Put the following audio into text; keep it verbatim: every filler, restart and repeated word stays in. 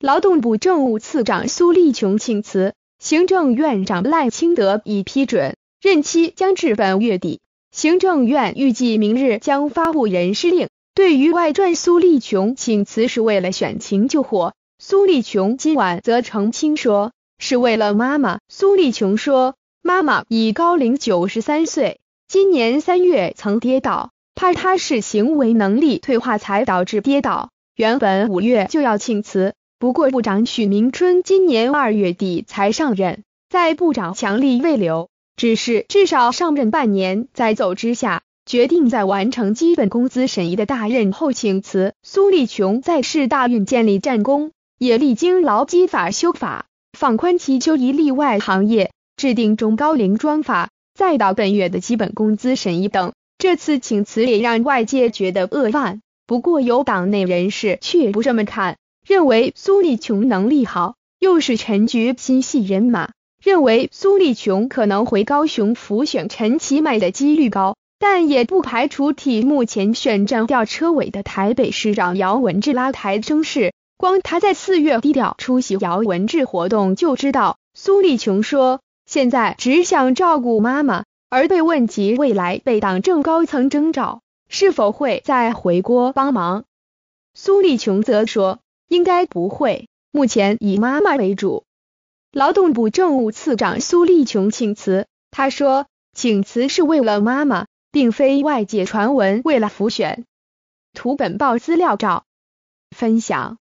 劳动部政务次长苏立琼请辞，行政院长赖清德已批准，任期将至本月底。行政院预计明日将发布人事令。对于外传苏立琼请辞是为了选情救火，苏立琼今晚则澄清说是为了妈妈。苏立琼说，妈妈已高龄九十三岁，今年三月曾跌倒，怕她是行为能力退化才导致跌倒，原本五月就要请辞，不过部长许明春今年二月底才上任，在部长强力未留，只是至少上任半年再走之下，决定在完成基本工资审议的大任后请辞。苏立琼在市大运建立战功，也历经劳基法修法，放宽其就医例外行业，制定中高龄专法，再到本月的基本工资审议等，这次请辞也让外界觉得扼腕。不过有党内人士却不这么看，认为苏立琼能力好，又是陈菊心系人马，认为苏立琼可能回高雄辅选陈其迈的几率高，但也不排除替目前选战吊车尾的台北市长姚文智拉台声势。光他在四月低调出席姚文智活动就知道，苏立琼说现在只想照顾妈妈，而被问及未来被党政高层征召是否会再回国帮忙，苏立琼则说应该不会，目前以妈妈为主。劳动部政务次长苏立琼请辞，他说请辞是为了妈妈，并非外界传闻为了辅选。图本报资料照分享。